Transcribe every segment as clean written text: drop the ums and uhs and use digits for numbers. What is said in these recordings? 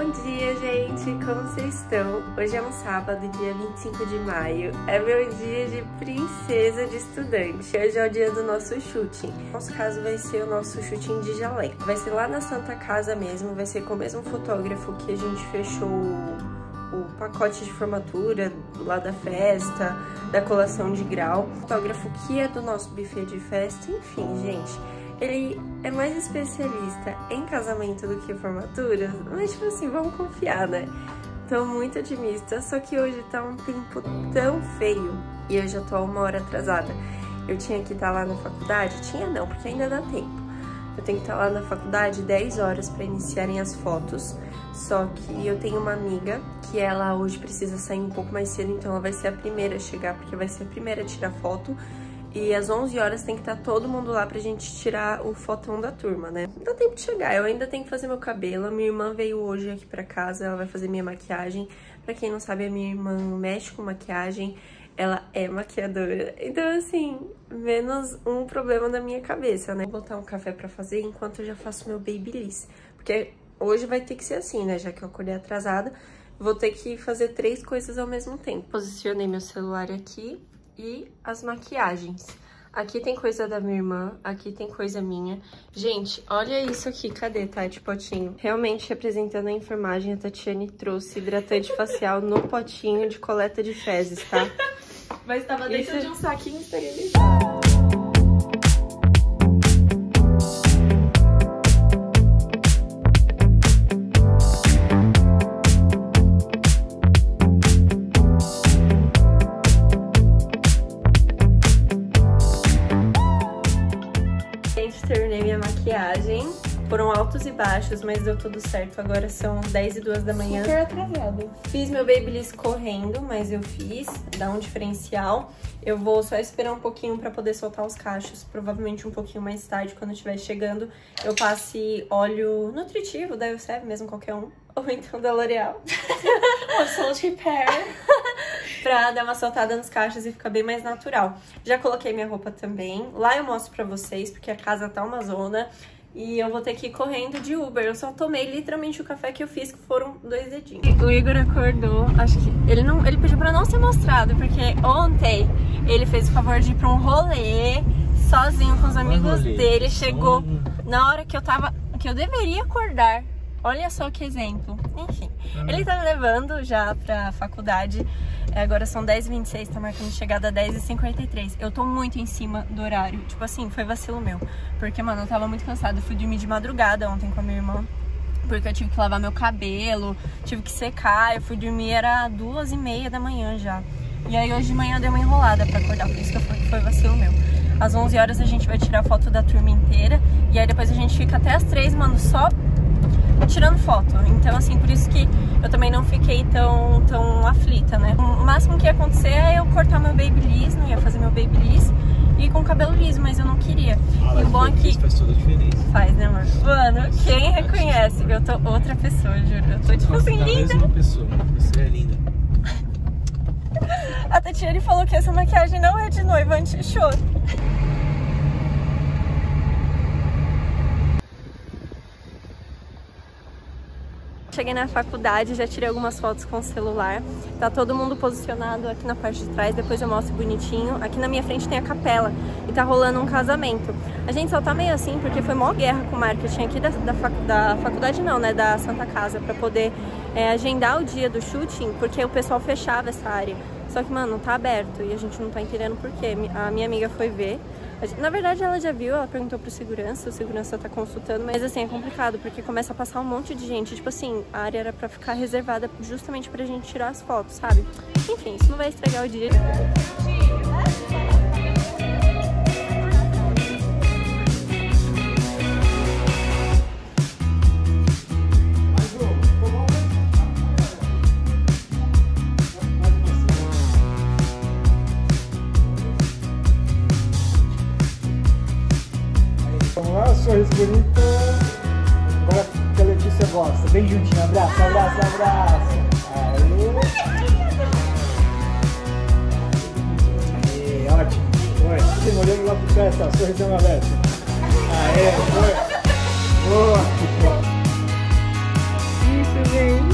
Bom dia, gente! Como vocês estão? Hoje é um sábado, dia 25 de maio. É meu dia de princesa de estudante. Hoje é o dia do nosso shooting. No nosso caso, vai ser o nosso shooting de jaleco. Vai ser lá na Santa Casa mesmo, vai ser com o mesmo fotógrafo que a gente fechou o pacote de formatura lá da festa, da colação de grau. O fotógrafo que é do nosso buffet de festa, enfim, gente. Ele é mais especialista em casamento do que formatura, mas tipo assim, vamos confiar, né? Tô muito otimista, só que hoje tá um tempo tão feio e eu já tô 1 hora atrasada. Eu tinha que estar lá na faculdade? Tinha não, porque ainda dá tempo. Eu tenho que estar lá na faculdade 10 horas para iniciarem as fotos, só que eu tenho uma amiga que ela hoje precisa sair um pouco mais cedo, então ela vai ser a primeira a chegar, porque vai ser a primeira a tirar foto. E às 11 horas tem que estar todo mundo lá pra gente tirar o fotão da turma, né? Não dá tempo de chegar, eu ainda tenho que fazer meu cabelo. A minha irmã veio hoje aqui pra casa, ela vai fazer minha maquiagem. Pra quem não sabe, a minha irmã mexe com maquiagem, ela é maquiadora. Então, assim, menos um problema na minha cabeça, né? Vou botar um café pra fazer enquanto eu já faço meu babyliss. Porque hoje vai ter que ser assim, né? Já que eu acordei atrasada, vou ter que fazer 3 coisas ao mesmo tempo. Posicionei meu celular aqui. E as maquiagens. Aqui tem coisa da minha irmã, aqui tem coisa minha. Gente, olha isso aqui, cadê, Tati, potinho? Realmente, representando a enfermagem, a Tatiane trouxe hidratante facial no potinho de coleta de fezes, tá? Mas tava dentro de um saquinho esterilizado. Terminei minha maquiagem, foram altos e baixos, mas deu tudo certo. Agora são 10h02 da manhã. Super atrasada. Fiz meu babyliss correndo, mas eu fiz, dá um diferencial. Eu vou só esperar um pouquinho pra poder soltar os cachos, provavelmente um pouquinho mais tarde, quando eu estiver chegando. Eu passe óleo nutritivo da Elseve, mesmo qualquer um, ou então da L'Oreal. O Salt Repair. Pra dar uma soltada nos cachos e ficar bem mais natural. Já coloquei minha roupa também. Lá eu mostro pra vocês, porque a casa tá uma zona. E eu vou ter que ir correndo de Uber. Eu só tomei literalmente o café que eu fiz, que foram 2 dedinhos. O Igor acordou, acho que... Ele pediu pra não ser mostrado, porque ontem ele fez o favor de ir pra um rolê sozinho com os amigos dele. Chegou na hora que eu deveria acordar. Olha só que exemplo. Enfim, ele tá me levando já pra faculdade. Agora são 10h26, tá marcando chegada 10h53. Eu tô muito em cima do horário. Tipo assim, foi vacilo meu. Porque, mano, eu tava muito cansada. Eu fui dormir de madrugada ontem com a minha irmã. Porque eu tive que lavar meu cabelo, tive que secar. Eu fui dormir, era 2h30 da manhã já. E aí hoje de manhã eu dei uma enrolada pra acordar. Por isso que foi vacilo meu. Às 11 horas a gente vai tirar foto da turma inteira. E aí depois a gente fica até às 3, mano, só tirando foto. Então, assim, por isso que eu também não fiquei tão aflita, né? O máximo que ia acontecer é eu cortar meu babyliss, não ia fazer meu babyliss e ir com o cabelo liso, mas eu não queria. E o bom é que faz toda a diferença. Faz, né, amor? Mano, quem reconhece? Eu tô outra pessoa, juro. Eu tô tipo assim, linda. Mesma pessoa, você é linda. A Tatiane falou que essa maquiagem não é de noiva anti-show. Cheguei na faculdade, já tirei algumas fotos com o celular. Tá todo mundo posicionado aqui na parte de trás, depois eu mostro bonitinho. Aqui na minha frente tem a capela e tá rolando um casamento. A gente só tá meio assim porque foi mó guerra com o marketing aqui da faculdade não, né, da Santa Casa, pra poder agendar o dia do shooting, porque o pessoal fechava essa área. Só que, mano, tá aberto e a gente não tá entendendo por quê. A minha amiga foi ver. Na verdade, ela já viu, ela perguntou pro segurança, o segurança tá consultando, mas assim, é complicado, porque começa a passar um monte de gente. Tipo assim, a área era pra ficar reservada justamente pra gente tirar as fotos, sabe? Enfim, isso não vai estragar o dia. Vamos lá, sorriso bonito. Agora que a Letícia gosta. Bem juntinho, abraço, abraço, abraço. Aê, ótimo. Foi. Sim, olhando lá pro pé, tá? Sorrisão aberto. Aê, foi. Boa. Isso, gente.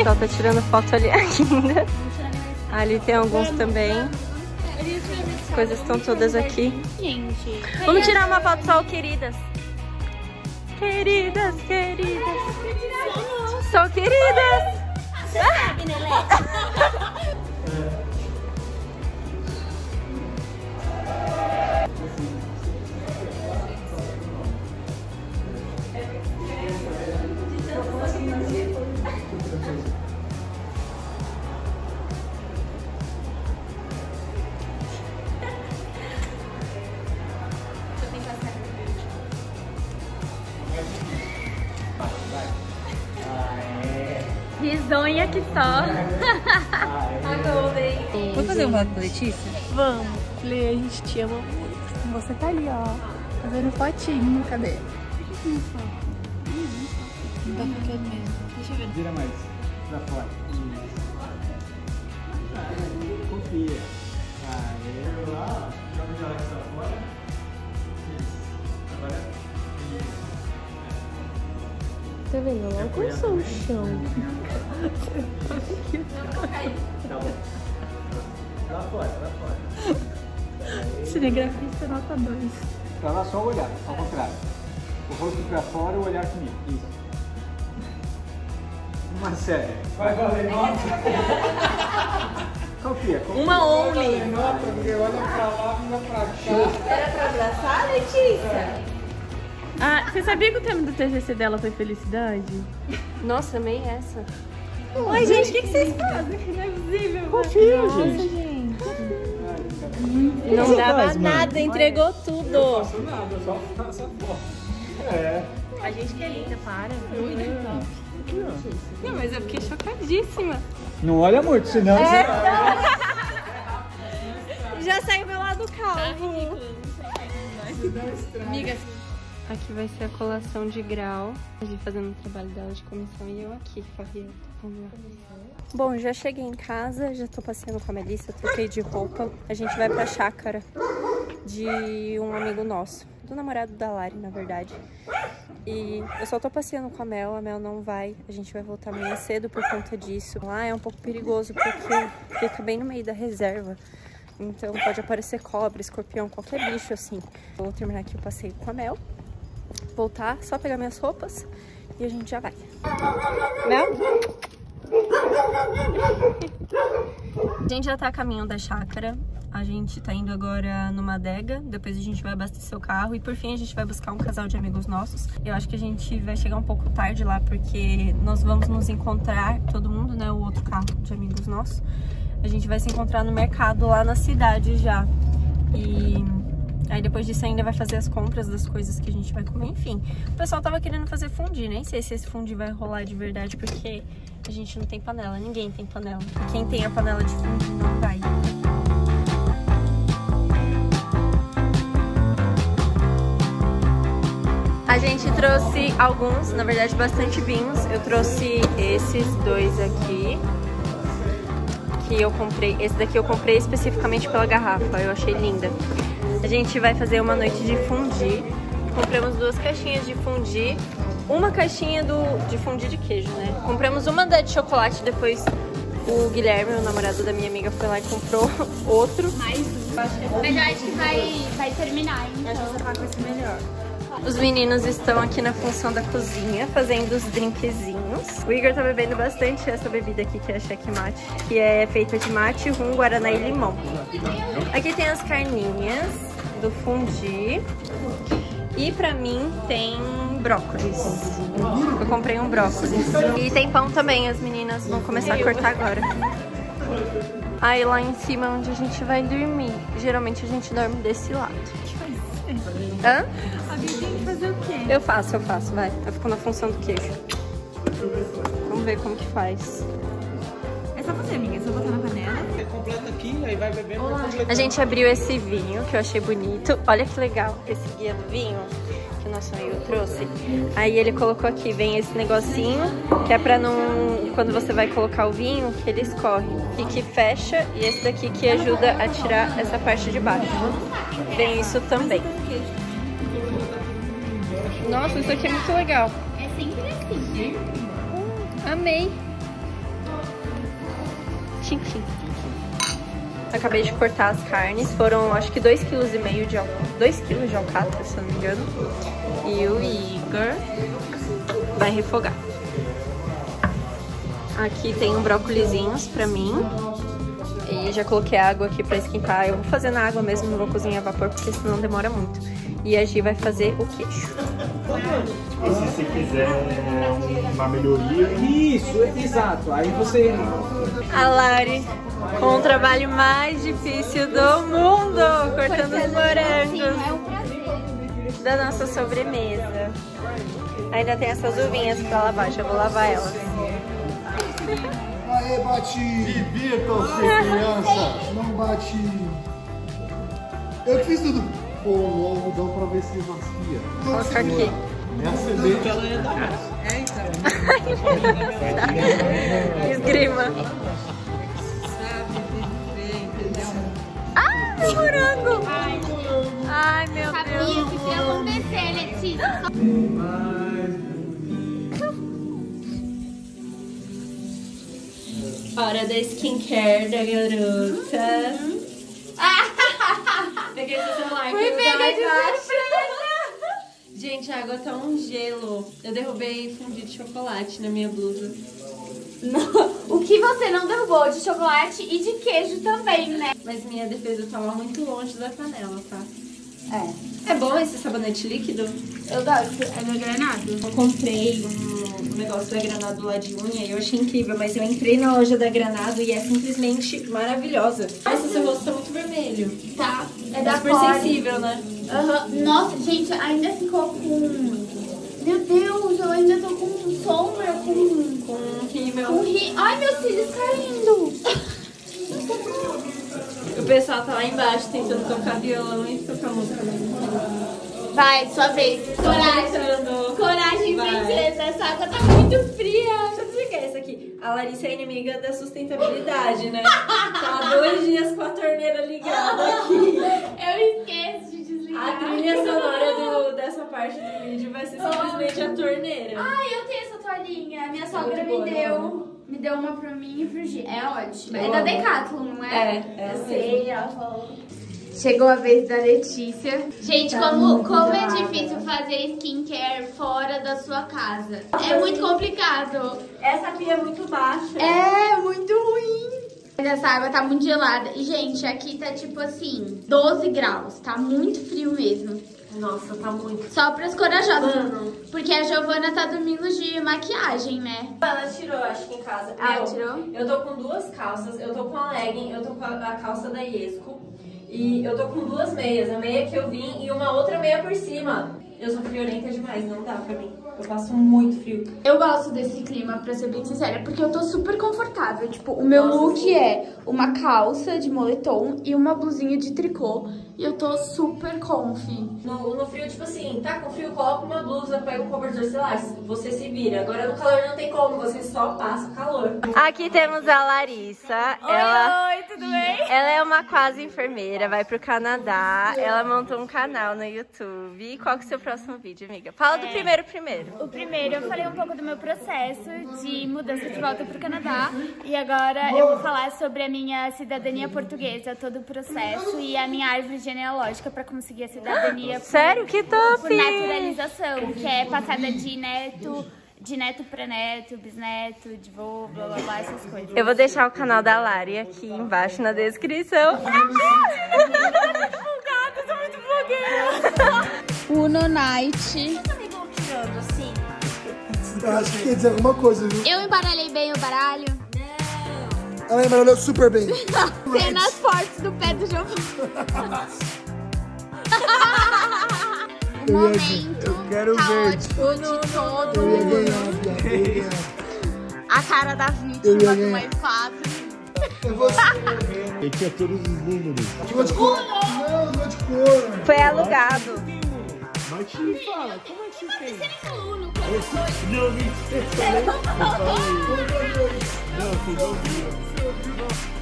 pessoal tá tirando foto ali ainda. Ali tem alguns também. As coisas estão todas aqui. Vamos tirar uma foto só, queridas. Queridas, queridas. Só queridas. Você sabe, né, Lete? Risonha que só. Vamos fazer um voto pra Letícia? Vamos. Lê, a gente te ama muito. Você tá ali, ó. Fazendo fotinho. Cadê? Não tá ficando mesmo. Deixa eu ver. Vira mais pra fora. Confia. Aê, lá. Joga o Alex pra fora. Isso. Agora. Tá vendo? Ela alcançou o chão. Tá bom. Lá fora. Cinegrafista nota 2. Pra lá só o olhar, ao contrário. O rosto pra fora e o olhar comigo. Isso. Uma série. Vai valer nota. Confia. Uma only. Nota, porque olha pra lá, olha pra cá. Era pra abraçar, Letícia? Ah, você sabia que o tema do TCC dela foi felicidade? Nossa, amei essa. Oi, gente, o que vocês fazem? Não é possível. Confia, Nossa, gente. Não dava faz, mano? nada, entregou tudo. Não faço nada, eu só faço a foto. É. A gente que é linda, para. Não, mas eu fiquei chocadíssima. Não olha muito, senão você... Já saiu meu lado calvo. Amiga, Aqui vai ser a colação de grau. A gente fazendo o trabalho dela de comissão e eu aqui, Fabiana. Vamos lá. Bom, já cheguei em casa, já tô passeando com a Melissa, troquei de roupa. A gente vai pra chácara de um amigo nosso, do namorado da Lari, na verdade. E eu só tô passeando com a Mel não vai. A gente vai voltar amanhã cedo por conta disso. Lá é um pouco perigoso porque fica bem no meio da reserva. Então pode aparecer cobra, escorpião, qualquer bicho assim. Eu vou terminar aqui o passeio com a Mel. Voltar, só pegar minhas roupas e a gente já vai. Mel? A gente já tá a caminho da chácara. A gente tá indo agora numa adega. Depois a gente vai abastecer o carro. E por fim a gente vai buscar um casal de amigos nossos. Eu acho que a gente vai chegar um pouco tarde lá, porque nós vamos nos encontrar, todo mundo, né? O outro carro de amigos nossos. A gente vai se encontrar no mercado lá na cidade já. E aí depois disso ainda vai fazer as compras das coisas que a gente vai comer, enfim. O pessoal tava querendo fazer fondue, nem sei se esse fondue vai rolar de verdade, porque a gente não tem panela, ninguém tem panela. E quem tem a panela de fondue não vai. A gente trouxe alguns, na verdade bastante vinhos. Eu trouxe esses dois aqui. Que eu comprei, esse daqui eu comprei especificamente pela garrafa, eu achei linda. A gente vai fazer uma noite de fondue. Compramos 2 caixinhas de fondue, uma caixinha de fondue de queijo, né? Compramos uma da de chocolate, depois o Guilherme, o namorado da minha amiga, foi lá e comprou outro. Mais um. Mas eu acho que vai terminar, então. acho que essa vai ser melhor. Os meninos estão aqui na função da cozinha, fazendo os drinkzinhos. O Igor tá bebendo bastante essa bebida aqui, que é a checkmate, que é feita de mate, rum, guaraná e limão. Aqui tem as carninhas do fondue. E pra mim tem brócolis. Eu comprei um brócolis. E tem pão também, as meninas vão começar a cortar agora. Aí lá em cima onde a gente vai dormir. Geralmente a gente dorme desse lado. Hã? A Bia tem que fazer o quê? Eu faço, vai. Eu fico na função do queijo. Vamos ver como que faz. É só fazer, amiga. É só botar na panela. Completa aqui, aí vai bebendo. A gente abriu esse vinho, que eu achei bonito. Olha que legal, esse guia do vinho que o nosso amigo trouxe. Aí ele colocou aqui, vem esse negocinho, que é pra não... Quando você vai colocar o vinho, que ele escorre. E que fecha, e esse daqui que ajuda a tirar essa parte de baixo. Tem isso também. Nossa, isso aqui é muito legal. É sempre assim. Amei. Tchim, tchim. Acabei de cortar as carnes, foram acho que 2,5 kg de alcatra, 2 kg de alcatra, se eu não me engano. E o Igor vai refogar. Aqui tem um brócolizinhos pra mim. E já coloquei água aqui pra esquentar. Eu vou fazer na água mesmo, não vou cozinhar a vapor, porque senão demora muito. E a Gi vai fazer o queijo. E se você quiser uma melhoria... Isso, exato. Aí você... A Lari com o trabalho mais difícil do mundo, cortando os morangos É um prazer. da nossa sobremesa. Ainda tem essas uvinhas pra lavar, já vou lavar elas. Aê, bate! Divirtam-se, Criança, não bate! Eu que fiz tudo! Pô, o algodão pra ver se rasquia. Coloca aqui. É a semente, ela é da casa. Esgrima. Ah, meu morango! Ai, meu Sabia Deus. que isso ia acontecer, Letícia. Hora da skincare da garota. Peguei seu celular. Fui pega de surpresa. Gente, a água tá um gelo. Eu derrubei fundi de chocolate na minha blusa. Não, o que você não derrubou de chocolate e de queijo também, né? Mas minha defesa tava muito longe da panela, tá? É, É bom esse sabonete líquido? eu gosto. É meu granado. Eu comprei um negócio da Granado lá de unha e eu achei incrível, mas eu entrei na loja da Granado e é simplesmente maravilhosa. Nossa, seu rosto tá muito vermelho. Tá. É É da super Core. sensível, né? Aham. Nossa, gente, ainda ficou com... Meu Deus, eu ainda tô com sombra, com Rímel. Ai, meus cílios caindo. O pessoal tá lá embaixo tentando tocar violão e tocar música. Vai, sua vez. Coragem. Tentando. Coragem, Vai. princesa. Essa água tá muito fria. Deixa eu explicar isso aqui. A Larissa é inimiga da sustentabilidade, né? Tá há 2 dias com a torneira ligada aqui. Eu esqueço de desligar. A trilha sonora dessa parte do vídeo vai ser simplesmente a torneira. Ai, eu tenho essa toalhinha. Minha sogra muito boa, me deu. Me deu uma pra mim e pro Gi. É ótimo. Eu É da amo. Decathlon, não é? É Eu sei, ela falou. Chegou a vez da Letícia. Gente, como é difícil fazer skincare fora da sua casa. É muito complicado. Essa pia é muito baixa. É muito ruim. Essa água tá muito gelada. E, gente, aqui tá tipo assim, 12 graus. Tá muito frio mesmo. Nossa, tá muito. Só pras corajosas. Mano. Porque a Giovana tá dormindo de maquiagem, né? Ela tirou, acho que em casa. Ela tirou? Eu tô com 2 calças, eu tô com a legging, eu tô com a calça da Iesco. E eu tô com 2 meias, a meia que eu vim e uma outra meia por cima. Eu sou friorenta demais, não dá pra mim. Eu passo muito frio. Eu gosto desse clima, pra ser bem sincera, porque eu tô super confortável. Tipo, o meu look é uma calça de moletom e uma blusinha de tricô. E eu tô super comfy. No frio, tipo assim, tá com frio, coloca uma blusa, pega um cobertor, sei lá, você se vira. Agora no calor não tem como, você só passa o calor. Aqui temos a Larissa. Oi, tudo bem? Ela é uma quase enfermeira, vai pro Canadá. Ela montou um canal no YouTube. Qual que é o seu próximo vídeo, amiga? Fala do primeiro. O primeiro, eu falei um pouco do meu processo de mudança de volta pro Canadá. E agora eu vou falar sobre a minha cidadania portuguesa, todo o processo e a minha árvore genealógica para conseguir a cidadania Sério? Que top! por naturalização, que é passada de neto para neto, bisneto, de vô, blá blá blá, essas coisas. Eu vou deixar o canal da Lari aqui embaixo na descrição. Uno Night. Eu acho que quer dizer alguma coisa, viu? Eu embaralhei bem o baralho. Ela embaralhou super bem. Cenas fortes do pé do Giovanni. O momento quero caótico de todo Eu ia mundo. ganhar, viado. Eu ia ganhar. A cara da Eu ia vítima do ganhar. mais fácil. É você. Ele tinha todos os números. Ficou de cor. Não, não de cor. Foi alugado. Mas te fala, como é que você tem? Uno, Não, mentira. Eu falei. Não, vocês ouviram.